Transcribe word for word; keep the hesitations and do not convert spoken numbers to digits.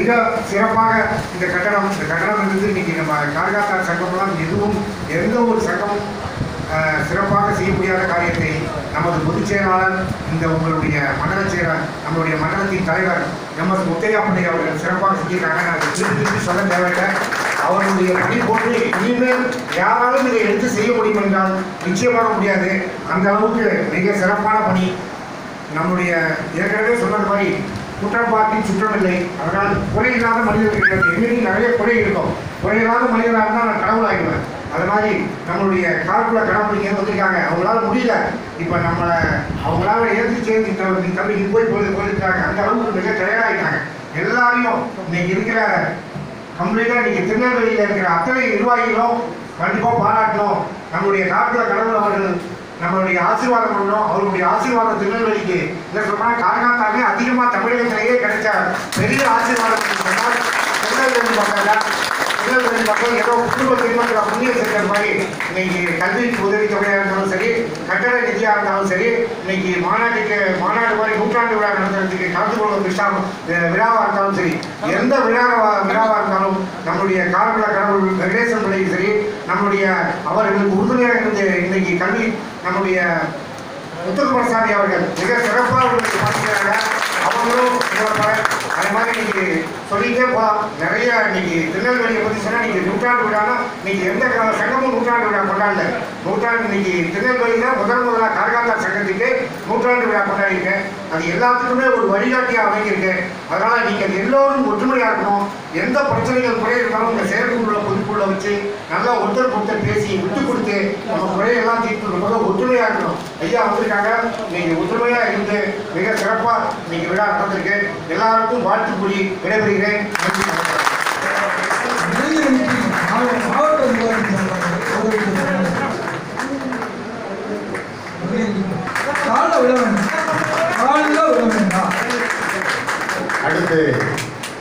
மிக சிறப்பாக இந்த கட்டணம் இந்த கட்டணம் இருந்து இன்னைக்கு நம்ம கார்காத்தார் சங்கம்லாம் எதுவும் எந்த ஒரு சங்கம் சிறப்பாக செய்ய முடியாத காரியத்தை நமது பொதுச் செயலாளர் இந்த உங்களுடைய மண்டல செயலர் நம்மளுடைய மண்டலத்தின் தலைவர் எம் எஸ் முத்தையா பிள்ளை அவர்கள் சிறப்பாக செஞ்சிருக்காங்க. நான் திருப்பி திருப்பி சொல்ல தேவையில்லை. அவர்களுடைய பணி போட்டு இனிமேல் யாராலும் இதை எடுத்து செய்ய முடியும் என்றால் நிச்சயமாக முடியாது. அந்த அளவுக்கு மிக சிறப்பான பணி. நம்முடைய ஏற்கனவே சொன்னது மாதிரி குற்றம் பார்த்து சுற்றம் இல்லை. அதனால் குறை இல்லாத மனிதர்கள் கிடையாது. எங்கேயும் நிறைய குறை இருக்கும். குறையில்லாத மனிதனாக இருந்தால் நான் கடவுள் ஆகிடுவேன். அது மாதிரி நம்மளுடைய கார்குல கடவுள் வந்திருக்காங்க. அவங்களால முடியல. இப்போ நம்மளை அவங்களால ஏற்றி சேர்ந்து தம்பிக்கு போய் போய் போயிருக்காங்க. அந்த அளவுக்கு மிக தயாராகிட்டாங்க. எல்லாரையும் இன்னைக்கு இருக்கிற கம்ப்ளீட்டாக இன்னைக்கு திருநெல்வேலியில் இருக்கிற அத்தனை நிர்வாகிகளும் கண்டிப்பாக பாராட்டணும். நம்மளுடைய கார்குல கடவுள் அவர்கள் நம்மளுடைய ஆசீர்வாதம் பண்ணணும். அவருடைய ஆசீர்வாதம் திருநெல்வேலிக்கு இல்லை சொன்னால் கார்காத்தாலே அதிகமாக தமிழகத்திலேயே கிடைச்ச பெரிய ஆசீர்வாதம் சொன்னால் திருநெல்வேலி மக்கள் திருநெல்வேலி மக்கள் ஏதோ குடும்ப திருமணத்தில் புண்ணியம் செய்கிற மாதிரி இன்னைக்கு கல்விக்கு உதவித்தொகையாக இருந்தாலும் சரி, கட்டட நிதியாக இருந்தாலும் சரி, இன்னைக்கு மாநாட்டுக்கு மாநாடு மாதிரி நூற்றாண்டு விழா நடத்துறதுக்கு கலந்து கொள்ளும் விஷா விழாவாக இருந்தாலும் சரி, எந்த விழா விழாவாக இருந்தாலும் நம்முடைய கார்குல கடவுள் வெங்கடேசன் பிள்ளையும் சரி, நம்முடைய அவர்களுக்கு உறுதுணையாக இருந்து இன்னைக்கு கல்வி நம்முடைய முத்துக்குமாரசாமி அவர்கள் மிக சிறப்பாக அவர்களுக்கு பார்த்துக்கிறாங்க. அவங்களும் அதே மாதிரி இன்னைக்கு சொல்லிட்டே போகலாம். நிறைய இன்னைக்கு திருநெல்வேலியை பற்றி சொன்னால் இன்னைக்கு நூற்றாண்டு விழானா இன்னைக்கு எந்த சங்கமும் நூற்றாண்டு விழா கொண்டாடல. நூற்றாண்டு இன்னைக்கு திருநெல்வேலியில் முதல் முதலாக கார்காத்தார் சங்கத்துக்கு நூற்றாண்டு விழா கொண்டாடிருக்கேன். அது எல்லாத்துக்குமே ஒரு வழிகாட்டியாக அமைஞ்சிருக்கு. அதனால் நீங்கள் எல்லோரும் ஒற்றுமையாக இருக்கணும். எந்த பிரச்சனைகள் குறை இருந்தாலும் இந்த செயற்குள்ள பொதுக்குள்ள வச்சு நல்லா ஒருத்தர் ஒருத்தர் பேசி விட்டு கொடுத்து நம்ம குறையெல்லாம் தீர்த்து ரொம்ப ஒற்றுமையாக இருக்கணும். ஐயா வந்திருக்காங்க. இன்னைக்கு ஒற்றுமையாக இருந்து மிக சிறப்பாக இன்னைக்கு விழா நடந்திருக்கு. எல்லாருக்கும் வாழ்த்து கூறி விடைபெறுகிறேன். அடுத்து